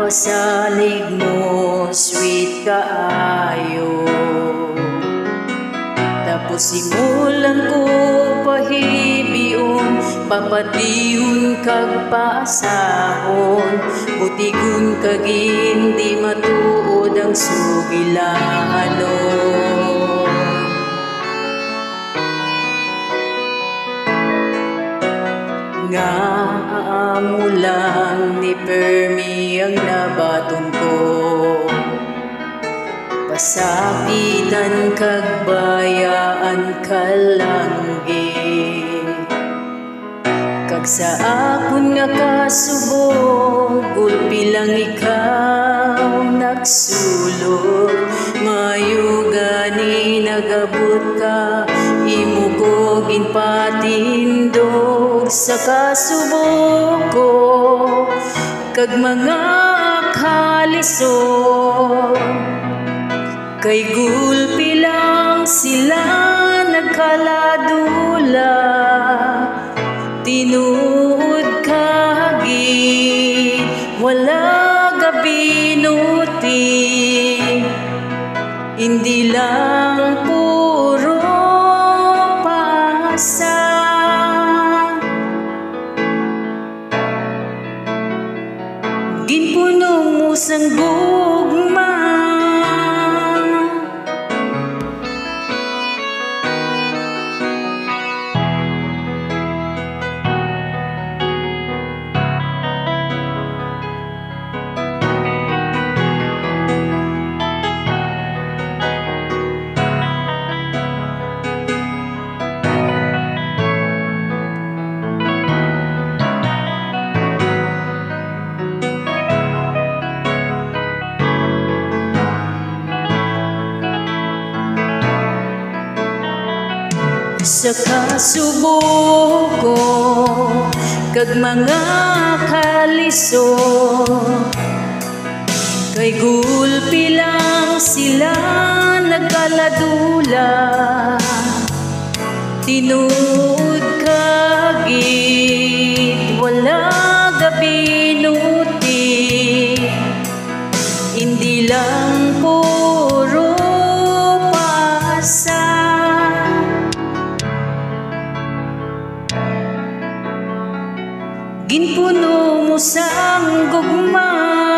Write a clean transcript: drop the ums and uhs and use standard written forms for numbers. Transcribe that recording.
pasalig mo, sweet kaayo. Tapos simulan ko pahibion, papatihon kag paasahon, butigon kag hindi matuod ang sugilanon. Nga amo lang ni Permi ang nabaton ko, pasakitan kag bayaan kalanggi. Kag sa akon nga kasubok, gulpi lang ikaw nagsulod. Mayo gani nagabot ka, imo ko ginpatindog sa kasubok ko. Kag mga kalisod, kay gulpi lang sila nagkaladula. Tinuod kahagit, wala gabinuti, hindi lang puro pasa. Ginpuno mo sang gugma, sa kasubok ko kag mga kalisod, kay gulpi lang sila nagkaladula. Tinuod kagit, wala gabinuti, hindi lang puro pasa. Ginpuno mo sang gugma,